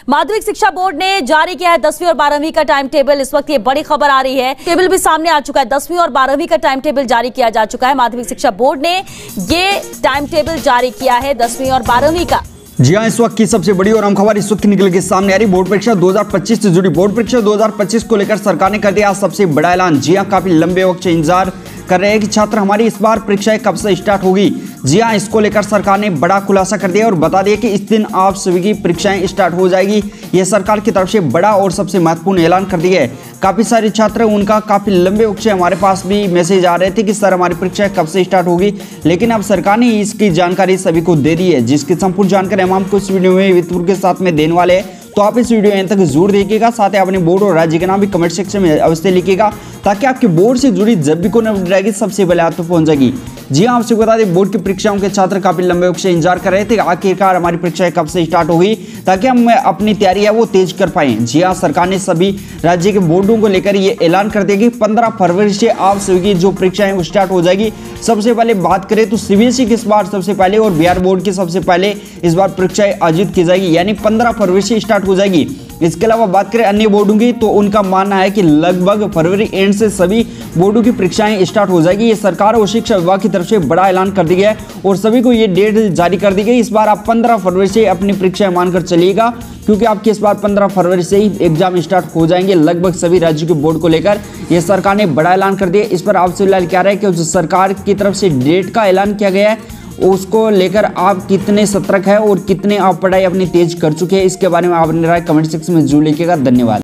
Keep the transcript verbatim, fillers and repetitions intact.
माध्यमिक शिक्षा बोर्ड ने जारी किया है दसवीं और बारहवीं का टाइम टेबल। इस वक्त ये बड़ी खबर आ रही है, टेबल भी सामने आ चुका है। दसवीं और बारहवीं का टाइम टेबल जारी किया जा चुका है। माध्यमिक शिक्षा बोर्ड ने ये टाइम टेबल जारी किया है दसवीं और बारहवीं का। जी हां, इस वक्त की सबसे बड़ी और अहम खबर इस वक्त निकल के सामने आ रही। बोर्ड परीक्षा दो हज़ार पच्चीस से जुड़ी बोर्ड परीक्षा दो हज़ार पच्चीस को लेकर सरकार ने कर दिया सबसे बड़ा ऐलान। जी हां, काफी लंबे वक्त से इंतजार कर रहे हैं कि छात्र हमारी इस बार परीक्षाएं कब से स्टार्ट होगी। जी हां, इसको लेकर सरकार ने बड़ा खुलासा कर दिया और बता दिया कि इस दिन आप सभी की परीक्षाएं स्टार्ट हो जाएगी। यह सरकार की तरफ से बड़ा और सबसे महत्वपूर्ण ऐलान कर दिया है। काफी सारे छात्र, उनका काफी लंबे वक्त से हमारे पास भी मैसेज आ रहे थे कि सर हमारी परीक्षाएं कब से स्टार्ट होगी, लेकिन अब सरकार ने इसकी जानकारी सभी को दे दी है, जिसकी संपूर्ण जानकारी हम आपको इस वीडियो में विस्तृत के साथ में देने वाले हैं। तो आप इस वीडियो अंत तक जरूर देखिएगा। साथ ही अपने बोर्ड और राज्य के नाम भी कमेंट सेक्शन में अवश्य लिखिएगा, ताकि आपके बोर्ड से जुड़ी जब भी कोई अपडेट आएगी सबसे पहले आप तक पहुंच जाएगी। जी हां, आपसे बता दें, बोर्ड की परीक्षाओं के छात्र काफी लंबे वक्त से इंतजार कर रहे थे आखिरकार हमारी परीक्षाएं कब से स्टार्ट होगी, ताकि हम अपनी तैयारी है वो तेज कर पाए। जी हां, सरकार ने सभी राज्य के बोर्डों को लेकर ये ऐलान कर दिया कि पंद्रह फरवरी से आप सभी की जो परीक्षाएं वो स्टार्ट हो जाएगी। सबसे पहले बात करें तो सीबीएसई की इस बार सबसे पहले और बिहार बोर्ड की सबसे पहले इस बार परीक्षाएं आयोजित की जाएगी, यानी पंद्रह फरवरी से स्टार्ट हो जाएगी। इसके अलावा बात करें अन्य बोर्डों की, तो उनका मानना है कि लगभग फरवरी एंड से सभी बोर्डों की परीक्षाएं स्टार्ट हो जाएगी। ये सरकार और शिक्षा विभाग की तरफ से बड़ा ऐलान कर दिया है और सभी को ये डेट जारी कर दी गई। इस बार आप पंद्रह फरवरी से अपनी परीक्षाएं मानकर चलिएगा, क्योंकि आपके इस बार पंद्रह फरवरी से ही एग्जाम स्टार्ट हो जाएंगे लगभग सभी राज्यों के बोर्ड को लेकर। यह सरकार ने बड़ा ऐलान कर दिया। इस पर आपसे फिलहाल क्या रहा है कि सरकार की तरफ से डेट का ऐलान किया गया है, उसको लेकर आप कितने सतर्क है और कितने आप पढ़ाई अपनी तेज कर चुके हैं, इसके बारे में आपने राय कमेंट सेक्शन में जरूर लिखिएगा। धन्यवाद।